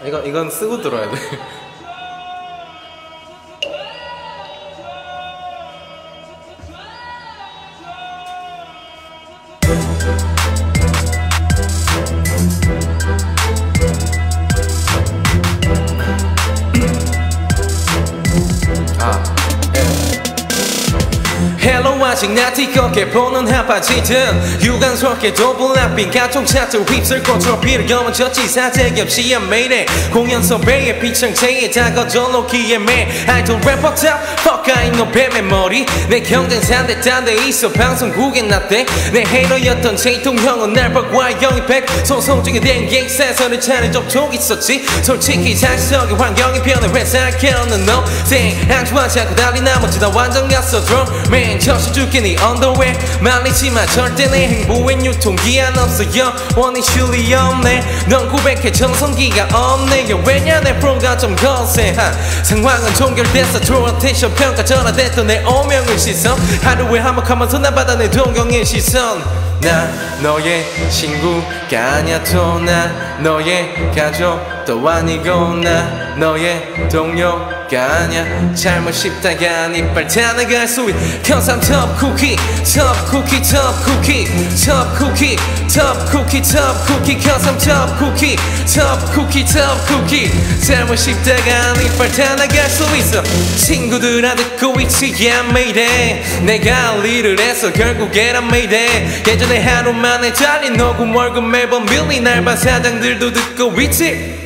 이건 쓰고 들어야 돼. 헬로 아직 나 티껍게 보는 한바지든 유감스럽게도 불납빈 가통차트 휩쓸 것처럼 피를 염원졌지 사색 없이 한 매일에 공연 섭외에 피청체에 다가져 놓기에 매 아이돌 래퍼 탑 fuck I know 뱀의 머리 내 경쟁사인데 딴 데 있어 방송국에 났대 내 헤이러였던 제이통형은 날 보고 영입백 소송중에 된 갱사에서는 차례 접촉 있었지 솔직히 상식적인 환경이 변해 회사하게는 너 안 좋아하지 않고 달리 나머지 다 완전 갔어 드럼맨 저시 죽게 네 언더웨어 말리지마 절대 내 행보엔 유통기한 없어 영원히 슐리 없네 넌 고백해 정성기가 없네 왜냐 내 프로가 좀 거세한 상황은 종결됐어 True attention 평가 전화됐던 내 오명을 시선 하루에 한몫하면서 나 받아 내 동경의 시선 나 너의 친구가 아냐 또 나 너의 가족도 아니고 나 너의 동료가 아냐 잘못 싶다가 이빨 다 나갈 수 있 Cause I'm top cookie top cookie top cookie top cookie top cookie top cookie Cause I'm top cookie top cookie top cookie 잘못 싶다가 이빨 다 나갈 수 있어 친구들아 듣고 있지 yeah mayday 내가 할 일을 해서 결국엔 I'm mayday 예전에 하루 만에 잘린 녹음 월급 매번 밀린 알바 사장들도 듣고 있지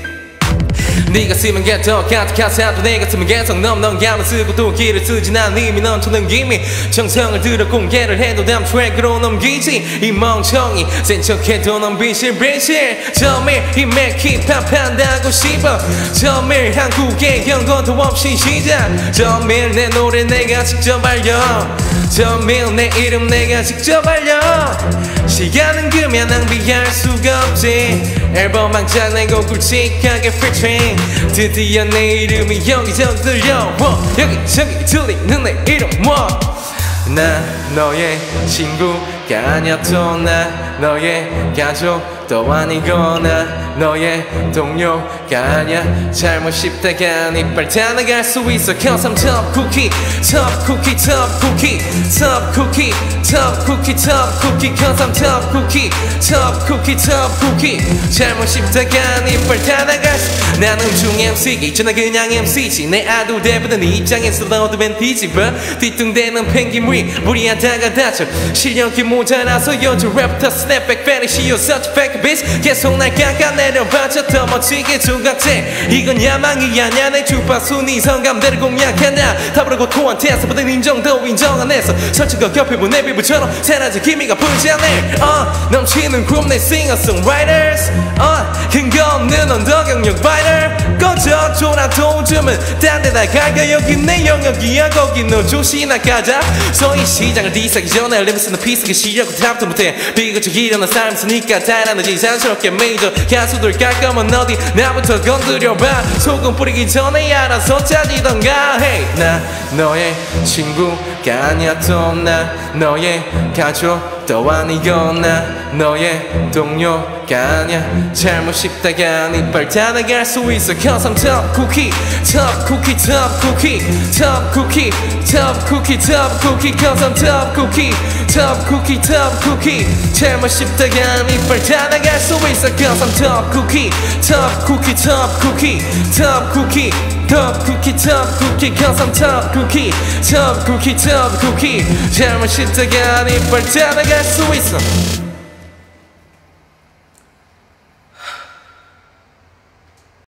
네가 쓰면 개더 가득하사도 내가 쓰면 개성 넘는 감을 쓰고 또 길을 쓰지 난 이미 넘쳐는 김이 정성을 들어 공개를 해도 다음 트랙으로 넘기지 이 멍청이 센 척해도 넌 비실비실 저 매일 힘에 힙합한다고 싶어 저 매일 한국의 연고도 없이 시작 저 매일 내 노래 내가 직접 알려 저 매일 내 이름 내가 직접 알려 시간은 그면 낭비할 수가 없지 앨범 한 장 내고 굵직하게 featuring 드디어 내 이름이 여기저기 들려 여기저기 들리는 내 이름 나 너의 친구가 아냐 또 나 너의 가족도 아니고 나 너의 동료가 아냐 잘못 싶다가 이빨 다 나갈 수 있어 Cause I'm top cookie top cookie top cookie top cookie top cookie top cookie Cause I'm top cookie top cookie top cookie 잘못 싶다가 이빨 다 나갈 수 나는 중 MC 전화 그냥 MC지 내 아도 대부분 네 입장에서 너도 벤 뒤집어 뒤뚱대는 펭귄무리 무리하다가 다쳐 실력이 모자라서 요즘 랩터 스냅백 페니시 You such fake bitch 계속 날 깎아내려봐줘 더 멋지게 조각제 이건 야망이 아냐 내 주파수 네 성감대를 공략한다 답으로 토한테서 받은 인정도 인정 안 해서 설치가 겹해본 내 피부처럼 사라진 기미가 보이지 않네 넘치는 그룹 내 singer-songwriters 근거 없는 언더경력 바이럴 꺼져 졸아도 줌은 딴 데다 갈까 여기 내 영역이야 거기 너 조시 나가자 소위 시장을 뒤싸기 전에 리미스는 피스기 시력을 탑도 못해 비교적 일어난 삶 쓰니까 달아나지 자연스럽게 메이저 가수들 깔끔한 어디 나부터 건드려봐 소금 뿌리기 전에 알아서 짜지던가 hey 나 너의 친구가 아냐 또 나 너의 가족도 아니고 나 너의 동료가 아냐 잘못 싶다가 이빨 다 나갈 수 있어 Cause I'm top cookie top cookie top cookie top cookie top cookie top cookie Cause I'm top cookie top cookie top cookie 잘못 싶다가 이빨 다 나갈 수 있어 Cause I'm top cookie top cookie top cookie top cookie top cookie top cookie Cause I'm top cookie top cookie top cookie 잘못 싶다가 이빨 다 나갈 수 있어